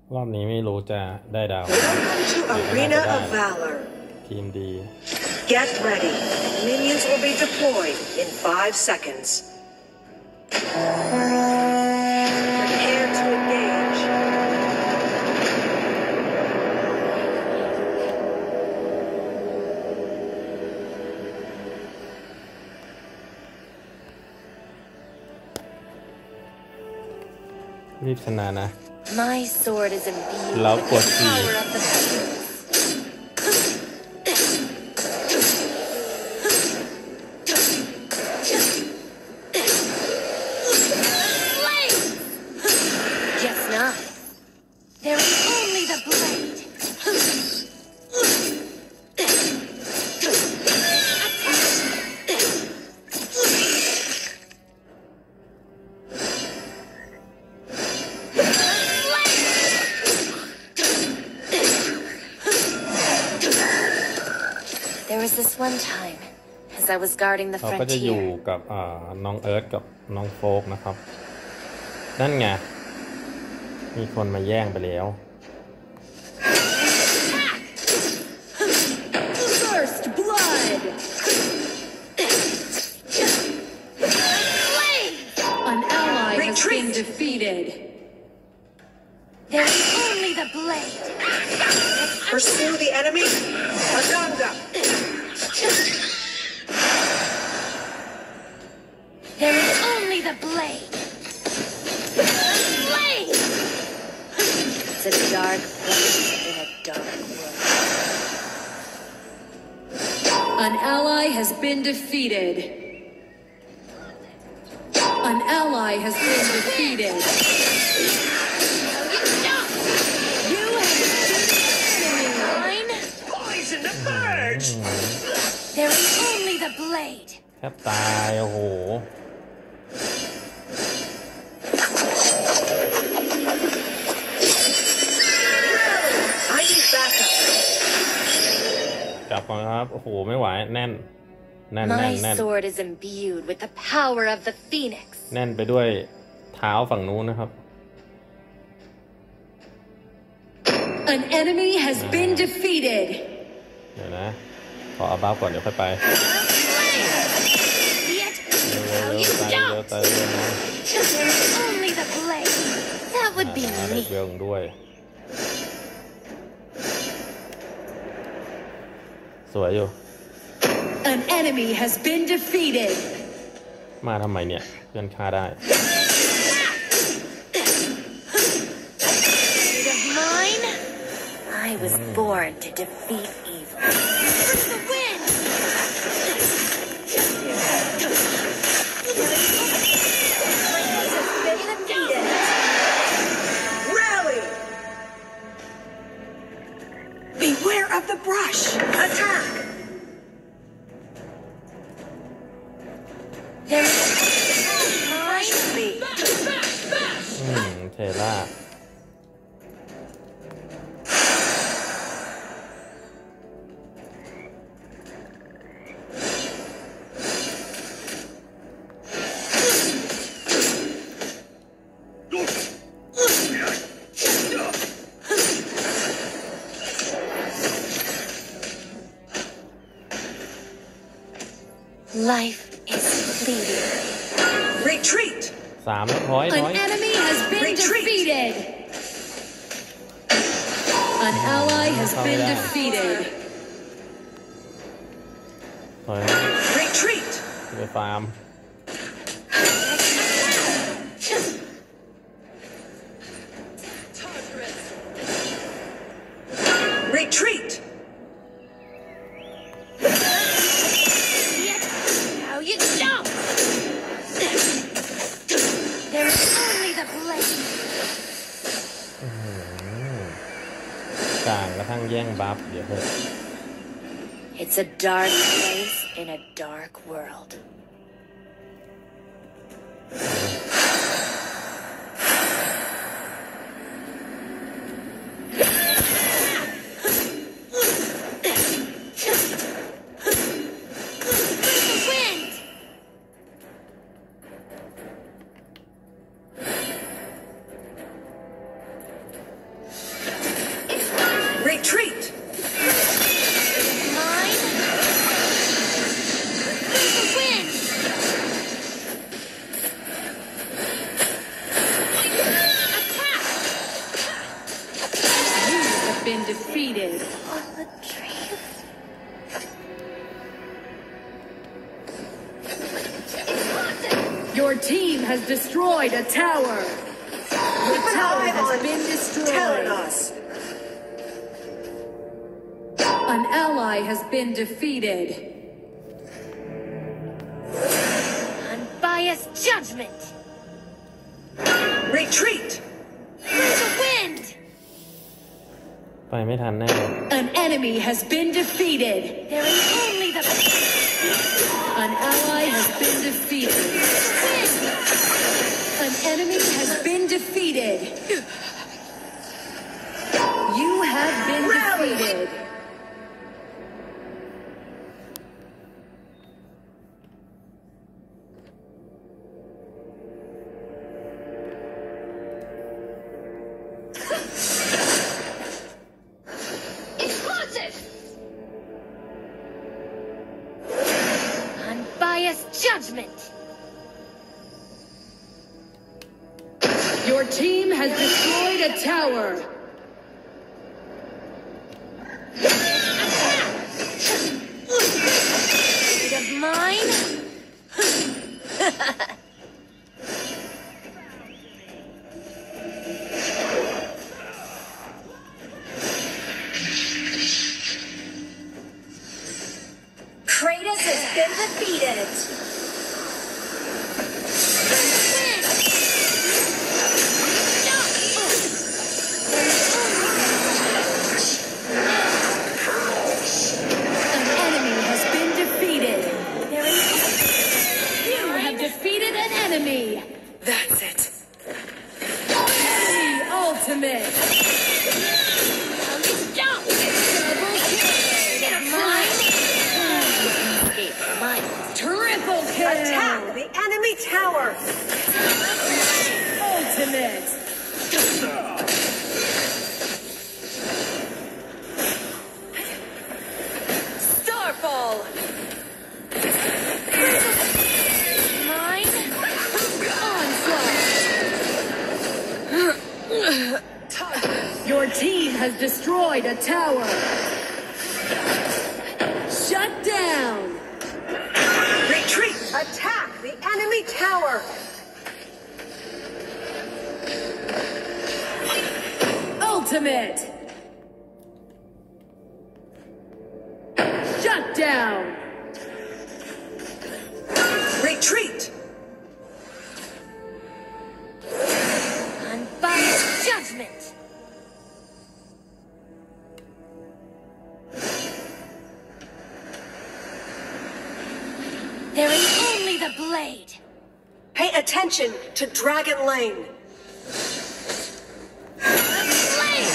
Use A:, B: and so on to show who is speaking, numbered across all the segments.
A: รอบนี้ไม่รู้จะได้ดาว
B: Welcome to Arena of Valor.
A: ทีมดี
B: Get ready. Minions will be deployed in 5 seconds. Prepare to engage.
A: รีบชนะนะ
C: My sword is imbued
A: แล้ว
C: with
A: กด
C: the
A: สี่
C: power of the phoenix. Guess not. There is only the blade. There was this one time, as I was guarding the
A: เขาก็จะอยู่
C: frontier.
A: กับน้องเอิร์ธกับน้องโฟกนะครับนั่นไงมีคนมาแย่งไปแล้ว
C: First blood.
D: An ally has
B: Retreat.
D: been defeated.
C: There is only the blade.
B: Pursue the enemy. Aganga.
C: There is only the blade. Blade. It's a dark place in a dark world.
D: An ally has been defeated. An ally has been defeated. You have defeated an enemy.
C: Mine.
B: Poison the birds.
C: There is only the blade.
A: แทบตายโอ้โห
B: I need backup.
A: จับก่อนครับโอ้โหไม่ไหวแน่นแน่น
C: My sword is imbued with the power of the phoenix.
A: แน่นไปด้วยเท้าฝั่งนู้นนะครับ
D: An enemy has been defeated.
A: เดี๋ยวนะขอเอาบ้าก่อนเดี๋ยวค่อยไป
C: See it?
A: เร็ว
C: How
A: ๆ
C: you
A: ตายเร็ว
C: don't.
A: ตายเร็วนะ
C: There is only the blade. That would be
A: หาได้
C: me.
A: เร็วด้วยสวยอยู่
D: An enemy has been defeated.
A: มาทำไมเนี่ยเพื่อนฆ่าได้
C: Blade of mine. I was born to defeat evil. For the win.
B: Rally. Beware of the brush. Attack.
C: There is mine.
B: Me.
A: เทล่า
C: Life is fleeting.
B: Retreat.
A: 3แล้วถอย
D: An enemy has been
B: Retreat.
D: defeated. An ally has been defeated.
A: ถอย
B: Retreat.
A: ไปฟาร์ม
B: Retreat.
C: See it? How you don't. There is only the blade.
A: กลางกระทั่งแย่งบัฟเดี๋ยวเถอะ
C: It's a dark place in a dark world. Wind.
B: Retreat!
C: Mine. Through the wind. Attack.
D: You have been defeated.
C: On the trees.
D: Your team has destroyed a tower. The tower has been destroyed.
B: Telenos.
D: An ally has been defeated.
C: Unbiased judgment.
B: Retreat!
C: Through the wind.
A: ไปไม่ทันแน่
D: An enemy has been defeated.
C: There is only the
D: An ally has been defeated.
C: wind.
D: An enemy has been defeated. You have been defeated.
C: Explosive. Unbiased judgment.
D: Your team has destroyed a tower.
C: Bit of mine.
B: Kratos has been defeated!
D: An enemy has been defeated.
C: There is
D: You have defeated an enemy.
B: That's it.
D: Enemy ultimate.
C: jump.
D: Double kill.
C: Mine. Escape mine.
D: Triple kill.
B: Attack the enemy tower!
D: Ultimate.
B: Starfall!
C: Mine.
D: Onslaught. Your team has destroyed a tower. Shut down.
B: Retreat! Attack the enemy tower!
D: Ultimate. Shut down.
B: Retreat!
C: Unbiased judgment. There is only the blade.
B: Pay attention to Dragon Lane!
C: Blade!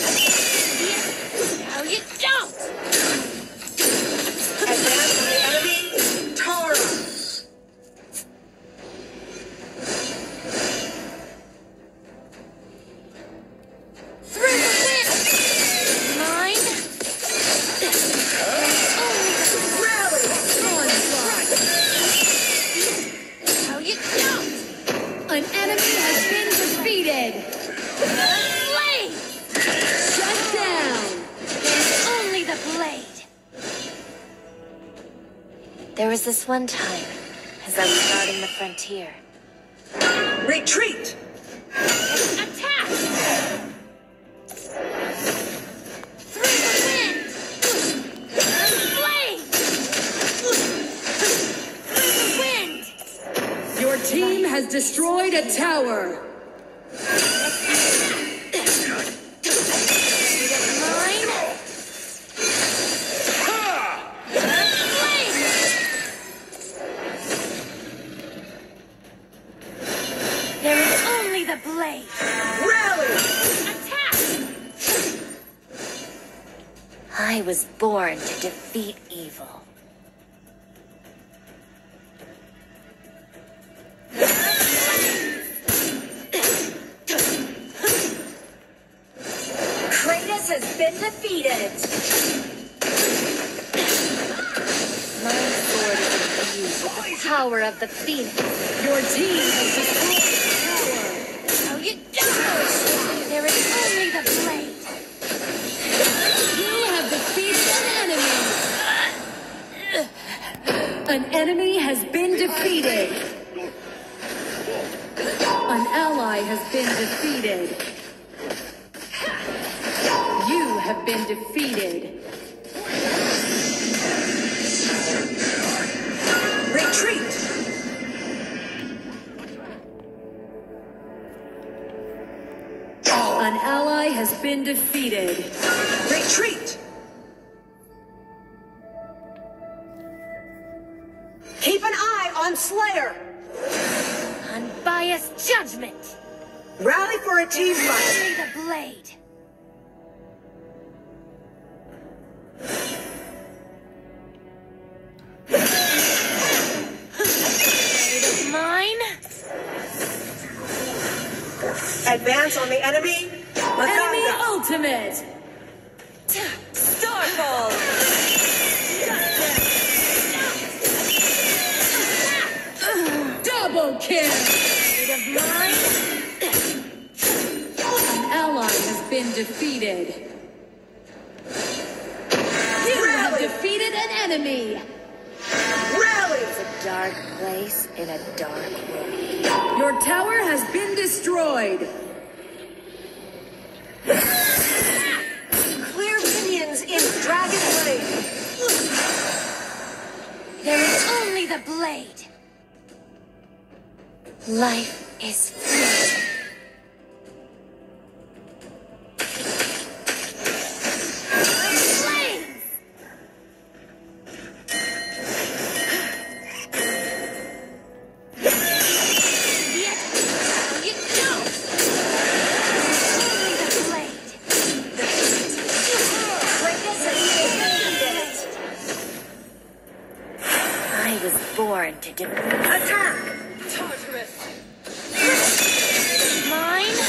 C: Now you don't!
B: Advance the enemy Tara!
C: Through the wind! Mine?
B: Rally!
C: Now you don't!
D: An enemy has been defeated.
C: Blade!
D: Shut down.
C: There's only the blade. There was this one time, as I was guarding the frontier.
B: Retreat!
C: Attack! Through the wind! Blade! Through the wind!
D: Your team has destroyed a tower.
C: Mine? Blade! There is only the blade.
B: Rally!
C: Attack! I was born to defeat evil.
B: Kratos has
C: been defeated. My sword is imbued with the power of the Phoenix.
D: Your team has destroyed a tower.
C: Oh, you don't! There is only the blade.
D: You have defeated an enemy. An enemy has been defeated. An ally has been defeated. You have been defeated.
B: Retreat!
D: An ally has been defeated.
B: Retreat! Keep an eye on Slayer!
C: Unbiased judgment.
B: Rally for a team fight!
C: Only the blade. Blade of mine.
B: Advance on the enemy!
D: Enemy
B: Maganda!
D: ultimate.
C: Starfall.
D: Double kill.
C: Blade of mine.
D: An ally has been defeated. You have defeated an enemy.
B: Rally!
C: It's a dark place in a dark world.
D: Your tower has been destroyed.
B: Clear minions in Dragon Blade!
C: There is only the blade. Life is free. Flames! Yet, you don't! Only the blade. I was born to defeat.
B: Attack!
C: Mine?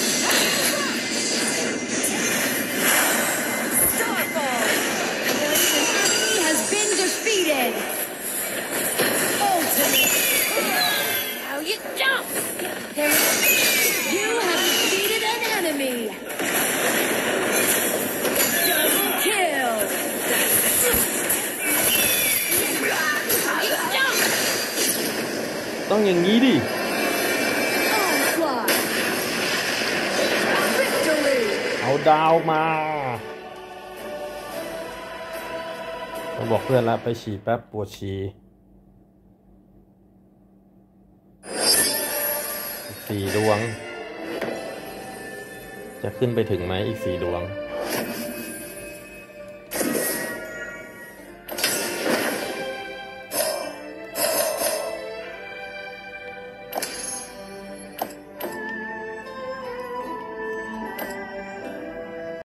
C: Starfall!
D: An enemy has been defeated. Ultimate.
C: How you jump!
D: You have defeated an enemy. Double kill.
C: How you jump!
A: ต้องอย่างนี้ดิ
D: Onslaught. Victory.
A: เอาดาวมาเราบอกเพื่อนแล้วไปฉี่แป๊บปวดฉี่อีก4 ดวง จะขึ้นไปถึงไหมอีก4 ดวง